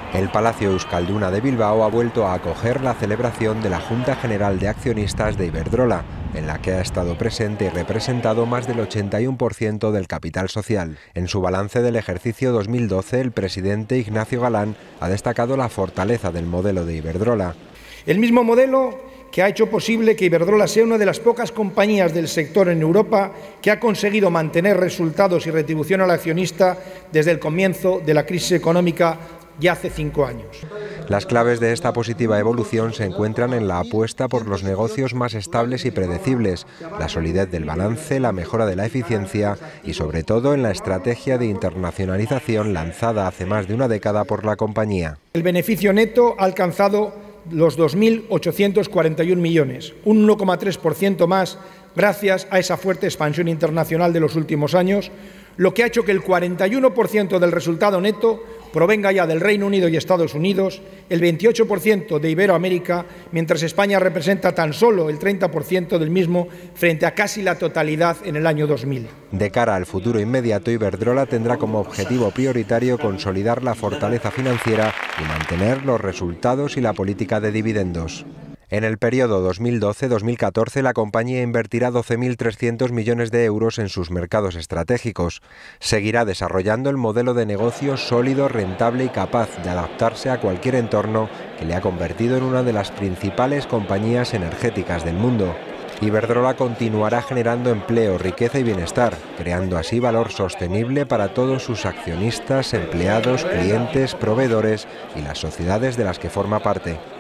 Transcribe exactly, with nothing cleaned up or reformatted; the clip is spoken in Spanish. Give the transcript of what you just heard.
El Palacio Euskalduna de Bilbao ha vuelto a acoger la celebración de la Junta General de Accionistas de Iberdrola, en la que ha estado presente y representado más del ochenta y uno por ciento del capital social. En su balance del ejercicio dos mil doce, el presidente Ignacio Galán ha destacado la fortaleza del modelo de Iberdrola. El mismo modelo que ha hecho posible que Iberdrola sea una de las pocas compañías del sector en Europa que ha conseguido mantener resultados y retribución al accionista desde el comienzo de la crisis económica ya hace cinco años. Las claves de esta positiva evolución se encuentran en la apuesta por los negocios más estables y predecibles, la solidez del balance, la mejora de la eficiencia y sobre todo en la estrategia de internacionalización lanzada hace más de una década por la compañía. El beneficio neto ha alcanzado los dos mil ochocientos cuarenta y uno millones, un uno coma tres por ciento más gracias a esa fuerte expansión internacional de los últimos años, lo que ha hecho que el cuarenta y uno por ciento del resultado neto provenga ya del Reino Unido y Estados Unidos, el veintiocho por ciento de Iberoamérica, mientras España representa tan solo el treinta por ciento del mismo frente a casi la totalidad en el año dos mil. De cara al futuro inmediato, Iberdrola tendrá como objetivo prioritario consolidar la fortaleza financiera y mantener los resultados y la política de dividendos. En el periodo dos mil doce a dos mil catorce, la compañía invertirá doce mil trescientos millones de euros en sus mercados estratégicos. Seguirá desarrollando el modelo de negocio sólido, rentable y capaz de adaptarse a cualquier entorno que le ha convertido en una de las principales compañías energéticas del mundo. Iberdrola continuará generando empleo, riqueza y bienestar, creando así valor sostenible para todos sus accionistas, empleados, clientes, proveedores y las sociedades de las que forma parte.